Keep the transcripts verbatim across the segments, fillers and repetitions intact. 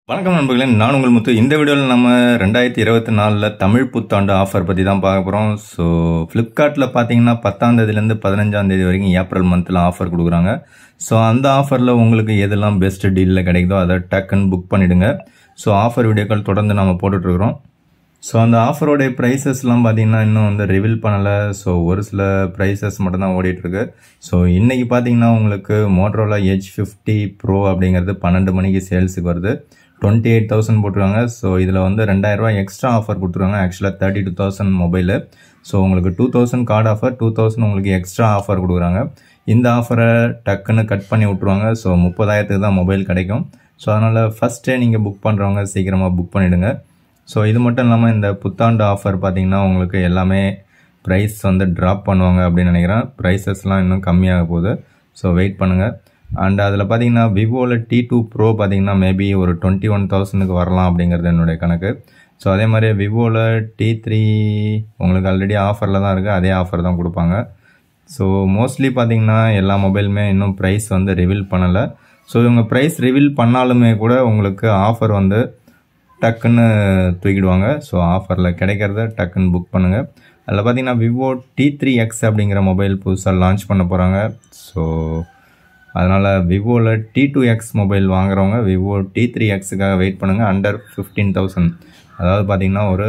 வணக்கம் நண்பர்களே, நான் உங்கள் முத்து. இந்த வீடியோவில் நம்ம ரெண்டாயிரத்தி இருபத்தி நாலில் தமிழ் புத்தாண்டு ஆஃபர் பற்றி தான் பார்க்க போகிறோம். ஸோ ஃப்ளிப்கார்ட்டில் பார்த்தீங்கன்னா பத்தாம் தேதியிலேருந்து பதினஞ்சாம் தேதி வரைக்கும் ஏப்ரல் மந்தில் ஆஃபர் கொடுக்குறாங்க. ஸோ அந்த ஆஃபரில் உங்களுக்கு எதெல்லாம் பெஸ்ட் டீலில் கிடைக்குதோ அதை டக்குன்னு புக் பண்ணிவிடுங்க. ஸோ ஆஃபர் வீடியோக்கள் தொடர்ந்து நம்ம போட்டுட்ருக்குறோம். ஸோ அந்த ஆஃபரோடைய ப்ரைஸஸ்லாம் பார்த்தீங்கன்னா இன்னும் வந்து ரிவீல் பண்ணலை. ஸோ ஒரு சில ப்ரைஸஸ் மட்டும்தான் ஓடிட்டுருக்கு. ஸோ இன்றைக்கி பார்த்தீங்கன்னா உங்களுக்கு மோட்டரோலா எச் ஃபிஃப்டி ப்ரோ அப்படிங்கிறது பன்னெண்டு மணிக்கு சேல்ஸுக்கு வருது. டுவெண்ட்டி எயிட் தௌசண்ட் போட்டுருக்காங்க. ஸோ இதில் வந்து ரெண்டாயிரரூவா எக்ஸ்ட்ரா ஆஃபர் கொடுத்துருக்காங்க. ஆக்சுவலாக thirty two thousand mobile. So உங்களுக்கு two thousand card offer, two thousand உங்களுக்கு எக்ஸ்ட்ரா ஆஃபர் கொடுக்குறாங்க. இந்த ஆஃபரை டக்குன்னு கட் பண்ணி விட்ருவாங்க. ஸோ முப்பதாயிரத்துக்கு தான் மொபைல் கிடைக்கும். ஸோ அதனால் ஃபஸ்ட்டே நீங்கள் புக் பண்ணுறவங்க சீக்கிரமாக புக் பண்ணிவிடுங்க. ஸோ இது மட்டும் இல்லாமல் இந்த புத்தாண்டு ஆஃபர் பார்த்திங்கன்னா உங்களுக்கு எல்லாமே ப்ரைஸ் வந்து ட்ராப் பண்ணுவாங்க அப்படின்னு நினைக்கிறேன். ப்ரைஸஸ்லாம் இன்னும் கம்மியாக போகுது. ஸோ வெயிட் பண்ணுங்கள். அண்ட் அதில் பார்த்தீங்கன்னா விவோவில் டி டூ ப்ரோ பார்த்தீங்கன்னா மேபி ஒரு டுவெண்ட்டி ஒன் தௌசண்ட்க்கு வரலாம் அப்படிங்கிறது என்னுடைய கணக்கு. ஸோ அதே மாதிரி விவோவில் டி த்ரீ உங்களுக்கு ஆல்ரெடி ஆஃபரில் தான் இருக்குது. அதே ஆஃபர் தான் கொடுப்பாங்க. ஸோ மோஸ்ட்லி பார்த்தீங்கன்னா எல்லா மொபைலுமே இன்னும் ப்ரைஸ் வந்து ரிவீல் பண்ணலை. ஸோ இவங்க ப்ரைஸ் ரிவீல் பண்ணாலுமே கூட உங்களுக்கு ஆஃபர் வந்து டக்குன்னு தூக்கிடுவாங்க. ஸோ ஆஃபரில் கிடைக்கிறத டக்குன்னு புக் பண்ணுங்கள். அதில் பார்த்தீங்கன்னா விவோ டி த்ரீ எக்ஸ் அப்படிங்கிற மொபைல் புதுசாக லான்ச் பண்ண போகிறாங்க. ஸோ அதனால் விவோவில் டி டூ எக்ஸ் மொபைல் வாங்குறவங்க விவோ டி த்ரீ எக்ஸுக்காக வெயிட் பண்ணுங்கள். அண்டர் ஃபிஃப்டீன் தௌசண்ட் அதாவது பார்த்திங்கன்னா ஒரு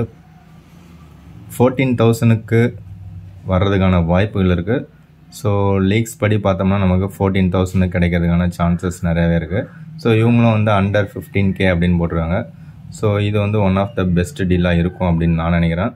ஃபோர்டீன் தௌசண்ட்க்கு வர்றதுக்கான வாய்ப்புகள் இருக்குது. ஸோ லீக்ஸ் படி பார்த்தோம்னா நமக்கு ஃபோர்டீன் தௌசண்ட் கிடைக்கிறதுக்கான சான்சஸ் நிறையவே இருக்குது. ஸோ இவங்களும் வந்து அண்டர் ஃபிஃப்டீன் கே அப்படின்னு போட்டிருக்காங்க. ஸோ இது வந்து ஒன் ஆஃப் த பெஸ்ட் டீலாக இருக்கும் அப்படின்னு நான் நினைக்கிறேன்.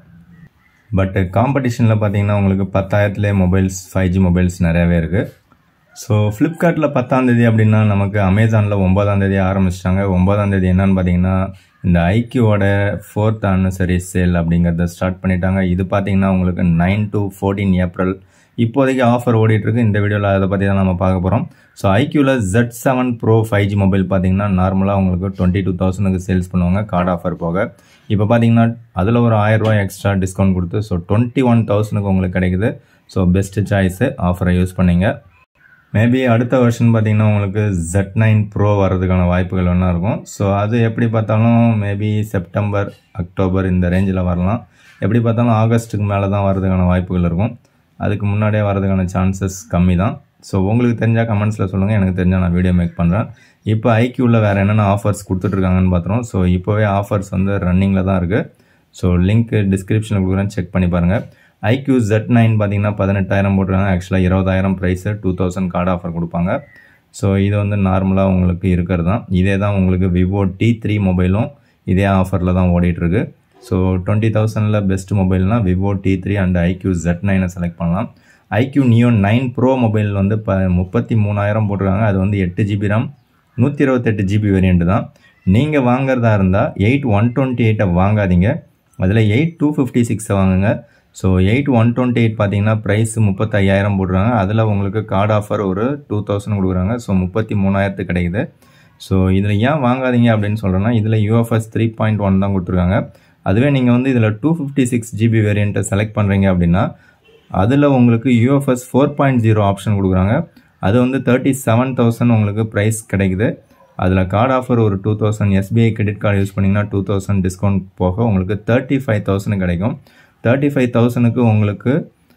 பட் காம்படிஷனில் பார்த்தீங்கன்னா உங்களுக்கு பத்தாயிரத்துலேயே மொபைல்ஸ் ஃபைவ் ஜி மொபைல்ஸ் நிறையவே இருக்குது. ஸோ ஃப்ளிப்கார்ட்டில் பத்தாந்தேதி அப்படின்னா நமக்கு அமேசானில் ஒம்பதாந்தேதி ஆரம்பிச்சிட்டாங்க. ஒம்பதாந்தேதி என்னன்னு பார்த்தீங்கன்னா இந்த ஐக்யூவோட ஃபோர்த் ஆனிவர்சரி சேல் அப்படிங்கிறத ஸ்டார்ட் பண்ணிட்டாங்க. இது பார்த்தீங்கன்னா உங்களுக்கு நைன் டு ஃபோர்டீன் ஏப்ரல் இப்போதைக்கு ஆஃபர் ஓடிட்டுருக்கு. இந்த வீடியோவில் அதை பற்றி தான் நம்ம பார்க்க போகிறோம். ஸோ ஐக்யூவில் Z seven pro five G mobile பார்த்தீங்கன்னா நார்மலாக உங்களுக்கு டுவெண்ட்டி டூ தௌசண்ட்க்கு சேல்ஸ் பண்ணுவாங்க கார்டு ஆஃபர் போக. இப்போ பார்த்தீங்கன்னா அதில் ஒரு ஆயிரரூவா எக்ஸ்ட்ரா டிஸ்கவுண்ட் கொடுத்து ஸோ டுவெண்ட்டி ஒன் தௌசண்ட்க்கு உங்களுக்கு கிடைக்குது. ஸோ பெஸ்ட்டு சாய்ஸு, ஆஃபரை யூஸ் பண்ணிங்க. மேபி அடுத்த வருஷன் பார்த்தீங்கன்னா உங்களுக்கு ஜெட் நைன் ப்ரோ வர்றதுக்கான வாய்ப்புகள் ஒன்றா இருக்கும். ஸோ அது எப்படி பார்த்தாலும் மேபி செப்டம்பர் அக்டோபர் இந்த ரேஞ்சில் வரலாம். எப்படி பார்த்தாலும் ஆகஸ்ட்டுக்கு மேலே தான் வர்றதுக்கான வாய்ப்புகள் இருக்கும். அதுக்கு முன்னாடியே வர்றதுக்கான சான்சஸ் கம்மி தான். ஸோ உங்களுக்கு தெரிஞ்சால் கமெண்ட்ஸில் சொல்லுங்கள். எனக்கு தெரிஞ்சால் நான் வீடியோ மேக் பண்ணுறேன். இப்போ ஐக்யூவில் வேறு என்னென்ன ஆஃபர்ஸ் கொடுத்துட்ருக்காங்கன்னு பார்த்துருவோம். ஸோ இப்போவே ஆஃபர்ஸ் வந்து ரன்னிங்கில் தான் இருக்குது. ஸோ லிங்க் டிஸ்கிரிப்ஷனில் கொடுக்குறேன், செக் பண்ணி பாருங்கள். iQoo ஜெட் நைன் பார்த்தீங்கன்னா பதினெட்டாயிரம் போட்டுருக்காங்க. ஆக்சுவலாக இருபதாயிரம் price, two thousand card offer கொடுப்பாங்க. ஸோ இது வந்து நார்மலாக உங்களுக்கு இருக்கிறது தான். இதே தான் உங்களுக்கு விவோ டி த்ரீ மொபைலும் இதே ஆஃபரில் தான் ஓடிட்டுருக்கு. ஸோ டுவெண்ட்டி தௌசண்டில் பெஸ்ட் மொபைல்னால் Vivo T three and iQoo Z நைனை செலக்ட் பண்ணலாம். iQoo neo nine pro mobile வந்து ப முப்பத்தி மூணாயிரம் போட்டுருக்காங்க. அது வந்து எட்டு ஜிபி ரேம், நூற்றி இருபத்தெட்டு ஜிபி வேரியண்ட்டு தான். நீங்கள் வாங்குறதா இருந்தால் எயிட் ஒன் டுவெண்ட்டி எயிட்டை வாங்காதீங்க. அதில் எயிட் டூ ஃபிஃப்டி சிக்ஸை வாங்குங்க. So eight one twenty eight பார்த்தீங்கன்னா ப்ரைஸ் முப்பத்தையாயிரம் போடுறாங்க. அதில் உங்களுக்கு கார்டு ஆஃபர் ஒரு டூ தௌசண்ட் கொடுக்குறாங்க. ஸோ முப்பத்தி மூணாயிரத்துக்கு கிடைக்குது. ஸோ இதில் ஏன் வாங்காதீங்க அப்படின்னு சொல்கிறேன்னா இதில் யூஎஃப்எஸ் த்ரீ பாயிண்ட் ஒன் தான் கொடுத்துருக்காங்க. அதுவே நீங்கள் வந்து இதில் டூ ஃபிஃப்டி சிக்ஸ் ஜிபி வேரியண்ட்டை செலக்ட் பண்ணுறீங்க அப்படின்னா அதில் உங்களுக்கு UFS four point zero option கொடுக்குறாங்க. அது வந்து தேர்ட்டி செவன் தௌசண்ட் உங்களுக்கு ப்ரைஸ் கிடைக்குது. அதில் கார்டு ஆஃபர் ஒரு two thousand SBI credit card use பண்ணிங்கன்னா டூ தௌசண்ட் டிஸ்கவுண்ட் போக உங்களுக்கு தேர்ட்டி ஃபைவ் தௌசண்ட் கிடைக்கும். தேர்ட்டி ஃபைவ் தௌசண்ட்க்கு உங்களுக்கு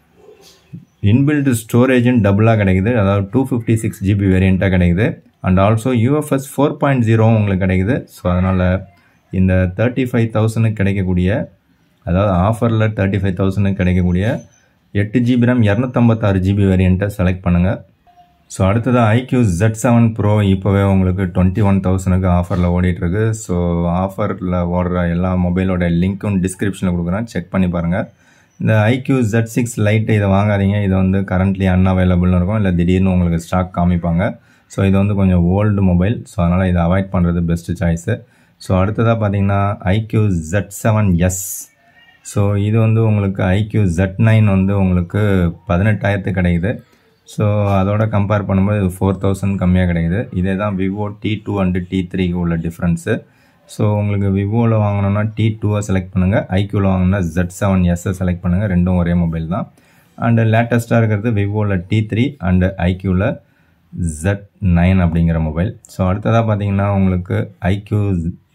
இன்பில்ட் ஸ்டோரேஜும் டபுளாக கிடைக்குது. அதாவது டூ ஃபிஃப்டி சிக்ஸ் ஜிபி வேரியண்ட்டாக கிடைக்குது. And also UFS four point ஜீரோவும் உங்களுக்கு கிடைக்குது. ஸோ அதனால் இந்த தேர்ட்டி ஃபைவ் தௌசண்ட்க்கு கிடைக்கக்கூடிய, அதாவது ஆஃபரில் தேர்ட்டி ஃபைவ் தௌசண்ட்க்கு கிடைக்கக்கூடிய எட்டு ஜிபி ரேம் இரநூத்தம்பத்தாறு ஜிபி வேரியண்ட்டை செலக்ட் பண்ணுங்கள். ஸோ அடுத்ததாக iQoo ஜெட் செவன் ப்ரோ இப்போவே உங்களுக்கு டுவெண்ட்டி ஒன் தௌசண்ட்க்கு ஆஃபரில் ஓடிட்டுருக்கு. ஸோ ஆஃபரில் ஓடுற எல்லா மொபைலோட லிங்க்கும் டிஸ்கிரிப்ஷனில் கொடுக்குறேன், செக் பண்ணி பாருங்கள். இந்த iQoo ஜெட் சிக்ஸ் லைட்டு இதை வாங்காதீங்க. இது வந்து கரண்ட்லி அன்அவைலபிள்னு இருக்கும், இல்லை திடீர்னு உங்களுக்கு ஸ்டாக் காமிப்பாங்க. ஸோ இது வந்து கொஞ்சம் ஓல்டு மொபைல். ஸோ அதனால் இதை அவாய்ட் பண்ணுறது பெஸ்ட்டு சாய்ஸு. ஸோ அடுத்ததாக பார்த்தீங்கன்னா iQoo Z seven S. So இது வந்து உங்களுக்கு iQoo ஜெட் நைன் வந்து உங்களுக்கு பதினெட்டாயிரத்துக்கு கிடைக்குது. ஸோ அதோட கம்பேர் பண்ணும்போது இது ஃபோர் தௌசண்ட் கம்மியாக கிடைக்குது. இதே தான் Vivo T two and T த்ரீக்கு உள்ள டிஃப்ரென்ஸு. ஸோ உங்களுக்கு விவோவில் வாங்கினோன்னா டி டூவை செலக்ட் பண்ணுங்கள். ஐக்யூவில் வாங்கினா ஜெட் செவன் எஸ்ஸை செலக்ட் பண்ணுங்கள். ரெண்டும் ஒரே மொபைல் தான். அண்டு லேட்டஸ்ட்டாக இருக்கிறது விவோவில் டி த்ரீ அண்டு ஐக்யூவில் ஜெட் நைன் அப்படிங்கிற மொபைல். ஸோ அடுத்ததாக பார்த்தீங்கன்னா உங்களுக்கு iQoo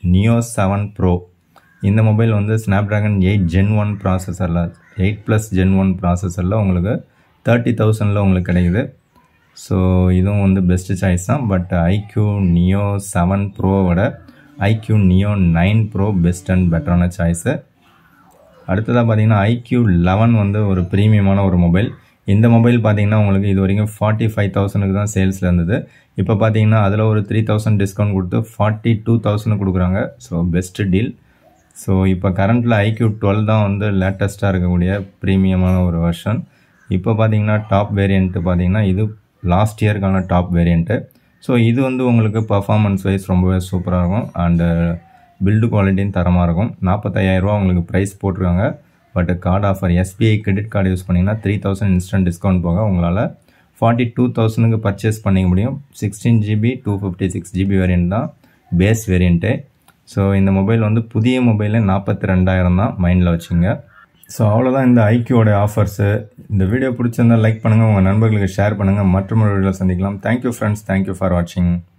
நியோ செவன் ப்ரோ. இந்த மொபைல் வந்து ஸ்னாப்ட்ராகன் எயிட் ஜென் ஒன் ப்ராசஸரில் எயிட் ப்ளஸ் ஜென் ஒன் ப்ராசஸரில் உங்களுக்கு தேர்ட்டி தௌசண்டில் உங்களுக்கு கிடைக்குது. ஸோ இதுவும் வந்து பெஸ்ட்டு சாய்ஸ் தான். பட் iQoo நியோ செவன் ப்ரோவோட iQoo neo nine pro best and பெட்டரான சாய்ஸு. அடுத்ததாக பார்த்தீங்கன்னா iQoo லெவன் வந்து ஒரு ப்ரீமியமான ஒரு மொபைல். இந்த மொபைல் பார்த்தீங்கன்னா உங்களுக்கு இது வரைக்கும் ஃபார்ட்டி ஃபைவ் தௌசண்ட்க்கு தான் சேல்ஸில் இருந்தது. இப்போ பார்த்தீங்கன்னா அதில் ஒரு த்ரீ தௌசண்ட் டிஸ்கவுண்ட் கொடுத்து ஃபார்ட்டி டூ தௌசண்ட் கொடுக்குறாங்க. So best deal. ஸோ இப்போ கரண்ட்டில் iQoo டுவெல் தான் வந்து லேட்டஸ்ட்டாக இருக்கக்கூடிய ப்ரீமியமான ஒரு வெர்ஷன். இப்போ பார்த்தீங்கன்னா டாப் வேரியண்ட்டு பார்த்தீங்கன்னா இது லாஸ்ட் இயருக்கான டாப் வேரியண்ட்டு. ஸோ இது வந்து உங்களுக்கு பர்ஃபார்மன்ஸ் வைஸ் ரொம்பவே சூப்பராக இருக்கும் அண்டு பில்டு குவாலிட்டியும் தரமாக இருக்கும். நாற்பத்தையாயிரரூவா உங்களுக்கு ப்ரைஸ் போட்டிருக்காங்க. But card offer SBI credit card use பண்ணிங்கன்னா த்ரீ தௌசண்ட் இன்ஸ்டன்ட் டிஸ்கவுண்ட் போக உங்களால் ஃபார்ட்டி டூ தௌசண்ட்க்கு பர்ச்சேஸ் பண்ணிக்க முடியும். Sixteen GB two fifty six GB variant தான் பேஸ் வேரியண்ட்டு. ஸோ இந்த மொபைல் வந்து புதிய மொபைலில் நாற்பத்தி ரெண்டாயிரம் தான் மைண்டில் வச்சுங்க. ஸோ அவ்வளோதான் இந்த iQooவோட ஆஃபர்ஸு. இந்த வீடியோ பிடிச்சிருந்தால் லைக் பண்ணுங்கள், உங்கள் நண்பர்களுக்கு ஷேர் பண்ணுங்கள். மற்றொரு வீடியோவில் சந்திக்கலாம். தேங்க்யூ ஃப்ரெண்ட்ஸ், தேங்க்யூ ஃபார் வாட்சிங்.